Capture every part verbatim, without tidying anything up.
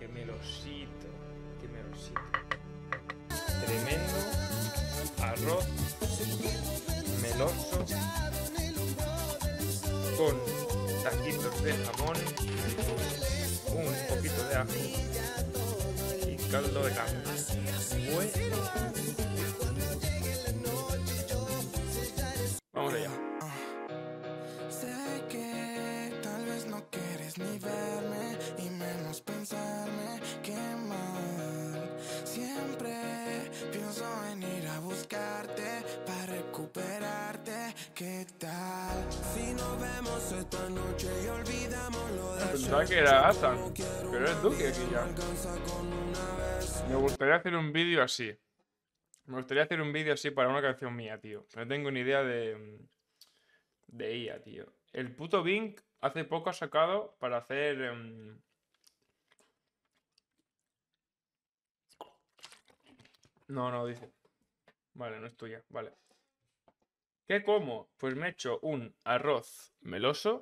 qué melosito, qué melosito. Tremendo arroz meloso con taquitos de jamón, un poquito de ajo y caldo de carne. Bueno. Vamos allá. Sé que tal vez no quieres ni verme y menos pensarme qué mal. Siempre pienso en ir a buscarte para recuperarte. ¿Qué tal? Si nos vemos esta noche y olvidamos lo de Pensaba que era Asan, pero es Duque aquí ya. Me gustaría hacer un vídeo así. Me gustaría hacer un vídeo así para una canción mía, tío. No tengo ni idea de... De I A, tío. El puto Bing hace poco ha sacado para hacer... Um... No, no, dice. Vale, no es tuya, vale. ¿Qué como? Pues me he hecho un arroz meloso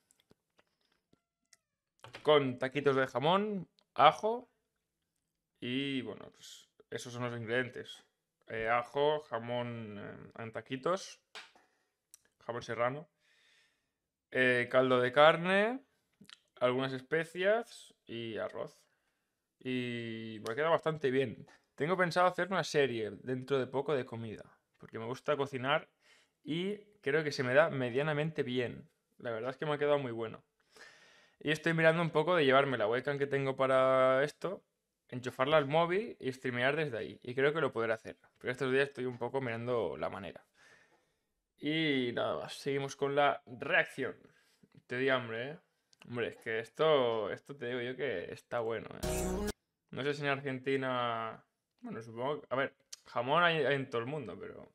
con taquitos de jamón, ajo y, bueno, pues esos son los ingredientes. Eh, ajo, jamón eh, en taquitos, jamón serrano, eh, caldo de carne, algunas especias y arroz. Y me queda bastante bien. Tengo pensado hacer una serie dentro de poco de comida, porque me gusta cocinar y creo que se me da medianamente bien. La verdad es que me ha quedado muy bueno. Y estoy mirando un poco de llevarme la webcam que tengo para esto, enchufarla al móvil y streamear desde ahí. Y creo que lo podré hacer. Pero estos días estoy un poco mirando la manera. Y nada más, seguimos con la reacción. Te di hambre, ¿eh? Hombre, es que esto, esto te digo yo que está bueno, ¿eh? No sé si en Argentina... Bueno, supongo... A ver, jamón hay, hay en todo el mundo, pero...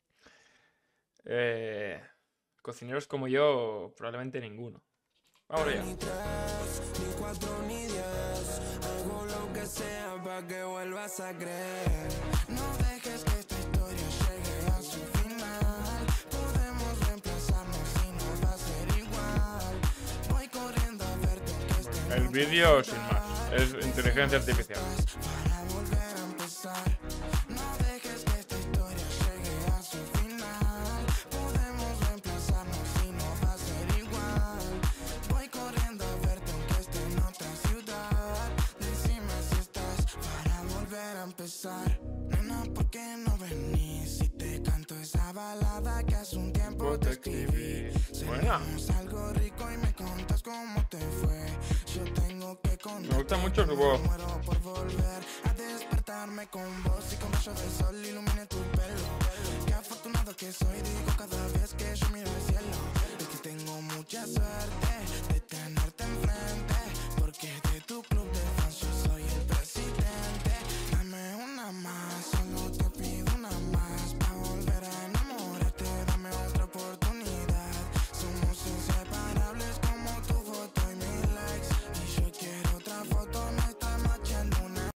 Eh, cocineros como yo, probablemente ninguno. Vamos allá. ni tres, ni cuatro, ni diez. Hago lo que sea para que vuelvas a creer. No dejes que esta historia llegue a su final. Podemos reemplazarnos y no va a ser igual. Voy corriendo a verte que este El vídeo sin más. Es inteligencia artificial. para volver a empezar. No dejes que esta historia llegue a su final. Podemos reemplazarnos y no va a ser igual. Voy corriendo a verte aunque esté en otra ciudad. Decime si estás para volver a empezar. Nena, ¿por qué no venís? Si te canto esa balada que hace un tiempo te escribí. Buena. Cenamos algo rico y me contas cómo te fue. Yo tengo que contar. Me gusta mucho su voz. Muero por volver a despertarme con vos y con rayo de sol ilumine tu pelo. Qué afortunado que soy, digo cada vez que yo miro al cielo. Es que tengo mucha suerte de tenerte enfrente, porque de tu club de fans yo soy el presidente. Dame una más, solo te pido una más, pa' volver a enamorarte, dame otra oportunidad. Somos inseparables como tu foto y mis likes, y yo quiero otra foto nuestra noche en luna.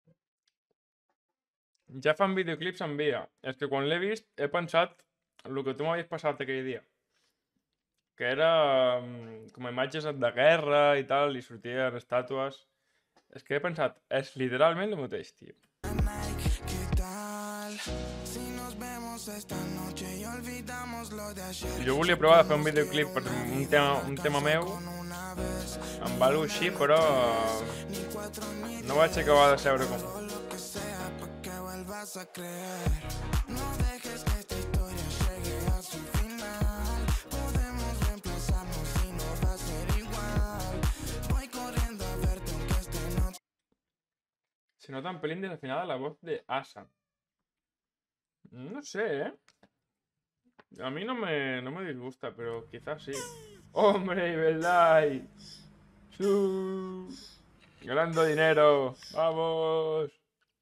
Ja fan videoclips en vida. És que quan l'he vist he pensat el que tu m'havies passat aquell dia. Que era mm, com imatges de guerra i tal, i sortien estàtues. És que he pensat, és literalment el mateix, tio. Nike, ¿qué tal? Si nos vemos esta noche y olvidamos lo de ayer. Jo volia provar de fer un videoclip per un tema, un tema meu amb algo així, però no vaig acabar de saber com. Lo que sea pa' que vuelvas a creer. No dejes que esta historia llegue a su final. Podemos reemplazarnos y no va a ser igual. Voy corriendo a verte aunque esté en otra. Se nota un pelín desafinada la voz de Asan. No sé, ¿eh? A mí no me, no me disgusta, pero quizás sí. ¡Hombre, verdad! ¡Su! ¡Ganando dinero! ¡Vamos!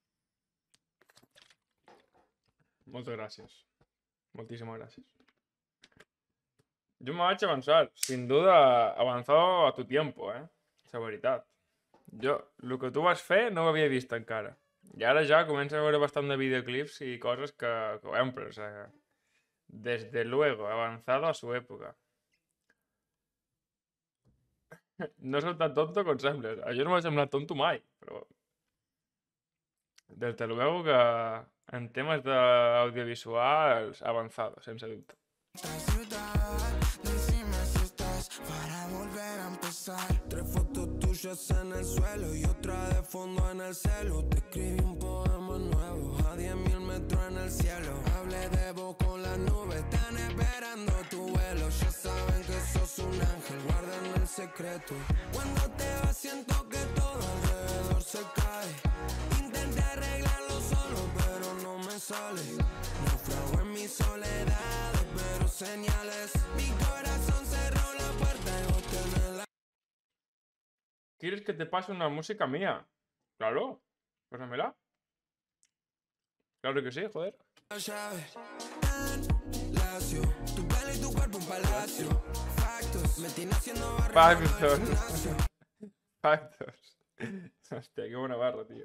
Moltes gràcies. Moltíssimes gràcies. Jo me vaig avançar. Sin duda, avanzado a tu tiempo, eh? La veritat. Jo, el que tu vas fer no ho havia vist encara. I ara ja començo a veure bastant de videoclips i coses que, que veiem, però, o sea, desde luego, avanzado a su època. No soc tan tonto com sembles. Això no m'ha semblat tonto mai, però Desde luego que en temes d'audiovisuals avançados, sense dubte. ciudad, decime si estás para volver a empezar. Tres fotos tuyas en el suelo y otra de fondo en el celo. Te escribí un poema nuevo a diez mil metros en el cielo. Hablé de vos con las nubes, están esperando tu vuelo. Ya saben que sos un ángel, guardan el secreto. Cuando te vas siento que todo alrededor se cae. Intenté arreglarlo solo, pero no me sale. Naufrago en mi soledad, pero señales. Mi corazón cerró la puerta y vos tenés la ¿Quieres que te pase una música mía? Claro, pásamela. Claro que sí, joder. llave. Tan lacio, tu pelo y tu cuerpo un palacio. Factos, me tiene haciendo barrio. Factos. Factos. Hòstia, que bona barra, tio.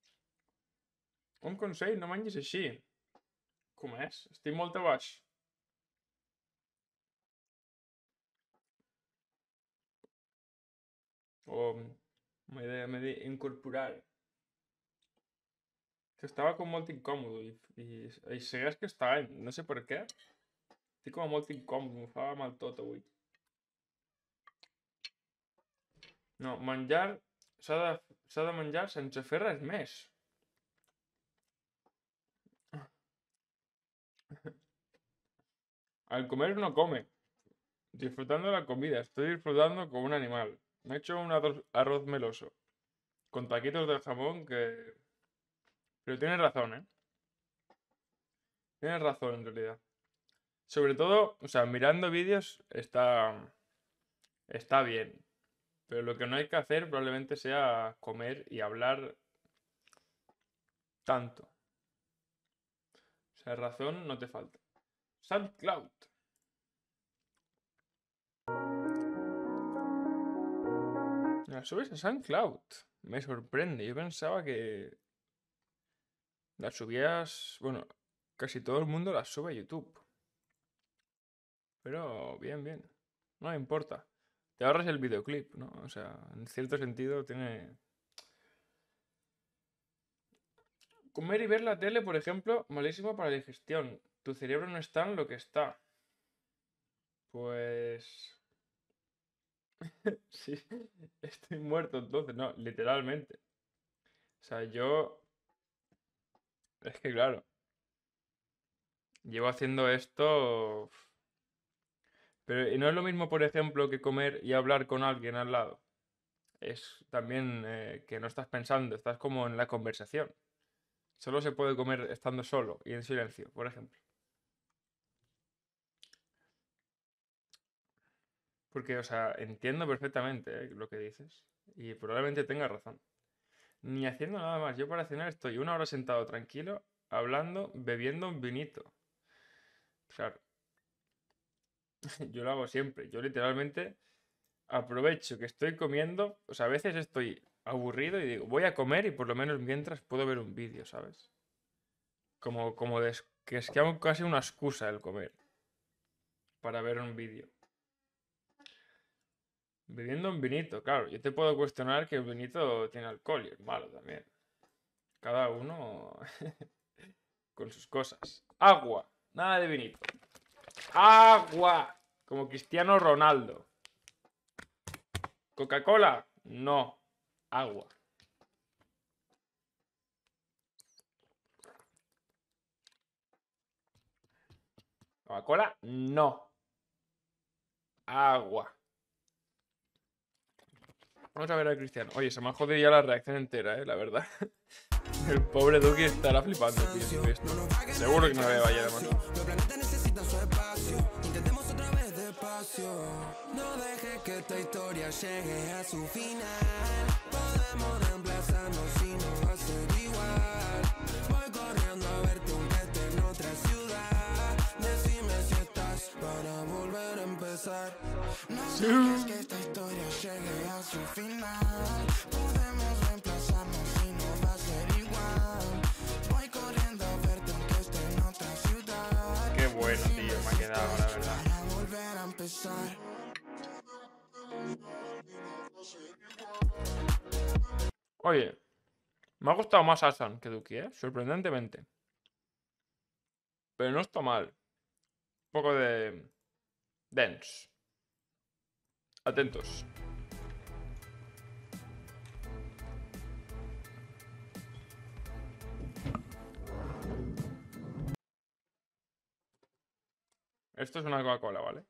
Un consell, no mengis així. Com és? Estic molt a baix. O m'he de, m'he d'incorporar. Que estava com molt incòmode i, i, i segueix que està, eh? No sé per què. Estic com molt incòmode, m'ho fa mal tot avui. No, menjar s'ha de, s'ha de menjar sense fer res més. Al comer uno come. Disfrutando la comida. Estoy disfrutando como un animal. Me he hecho un arroz, arroz meloso. Con taquitos de jamón que... Pero tienes razón, ¿eh? Tienes razón, en realidad. Sobre todo, o sea, mirando vídeos está... Está bien. Pero lo que no hay que hacer probablemente sea comer y hablar tanto. O sea, razón no te falta. SoundCloud. La subes a SoundCloud. Me sorprende. Yo pensaba que las subías... Bueno, casi todo el mundo las sube a YouTube. Pero bien, bien. No me importa. Te ahorras el videoclip, ¿no? O sea, en cierto sentido tiene... Comer y ver la tele, por ejemplo, malísimo para la digestión. Tu cerebro no está en lo que está. Pues... Sí, estoy muerto entonces, no, literalmente. O sea, yo... Es que claro. Llevo haciendo esto... Pero y no es lo mismo, por ejemplo, que comer y hablar con alguien al lado. Es también eh, que no estás pensando, estás como en la conversación. Solo se puede comer estando solo y en silencio, por ejemplo. Porque, o sea, entiendo perfectamente eh, lo que dices. Y probablemente tengas razón. Ni haciendo nada más. Yo para cenar estoy una hora sentado tranquilo, hablando, bebiendo un vinito. Claro. Yo lo hago siempre. Yo literalmente aprovecho que estoy comiendo. O sea, a veces estoy aburrido y digo, voy a comer y por lo menos mientras puedo ver un vídeo, ¿sabes? Como, como des- que es que hago casi una excusa el comer. Para ver un vídeo. Bebiendo un vinito, claro. Yo te puedo cuestionar que el vinito tiene alcohol y es malo también. Cada uno con sus cosas. Agua. Nada de vinito. Agua. Como Cristiano Ronaldo. Coca-Cola. No. Agua. Coca-Cola. No. Agua. Vamos a ver a Cristiano. Oye, se me ha jodido ya la reacción entera, eh, la verdad. El pobre Duki estará flipando, tío. Esto. Seguro que no me vaya además. Los planetas necesitan su espacio. Intentemos otra vez despacio. No dejes que esta historia llegue a su final. Podemos reemplazarnos y no va a ser igual. Voy corriendo a verte aunque esté en otra ciudad. Decime si estás para volver a empezar. No dejes que esta historia llegue a su final. Podemos reemplazarnos y no va a ser igual. Voy corriendo a verte aunque esté en otra ciudad. Qué bueno, tío, me ha quedado, la verdad. Para volver a empezar. Oye, Me ha gustado más Asan que Duki, ¿eh? Sorprendentemente. Pero no está mal. Un poco de... dense. Atentos. Esto es una Coca-Cola, ¿vale?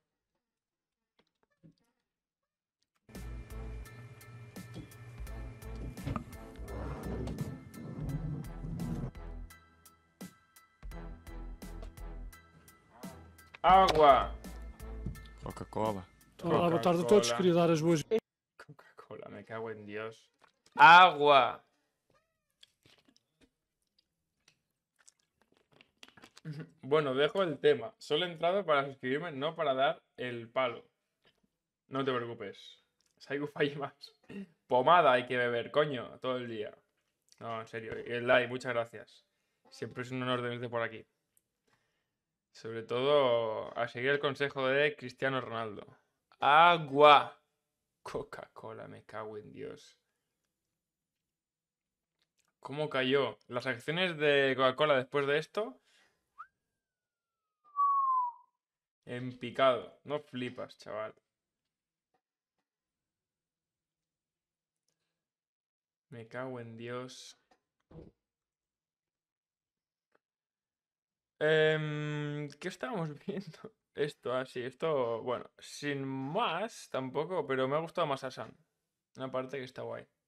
Agua. Coca-Cola. Olá, boa tarde a todos. Coca-Cola. Queria dar as boas Coca-Cola, me cago en Dios. Agua. Bueno, dejo el tema. Solo he entrado para suscribirme, no para dar el palo. No te preocupes. Saigo falle más. Pomada hay que beber, coño, todo el día. No, en serio. Y el like, muchas gracias. Siempre es un honor tenerte por aquí. Sobre todo a seguir el consejo de Cristiano Ronaldo. Agua. Coca-Cola, me cago en Dios. ¿Cómo cayó? Las acciones de Coca-Cola después de esto. En picado. No flipas, chaval. Me cago en Dios. Em, ¿qué estábamos viendo? Esto, así, esto, bueno, sin más tampoco, pero me ha gustado más Asan. Una parte que está guay.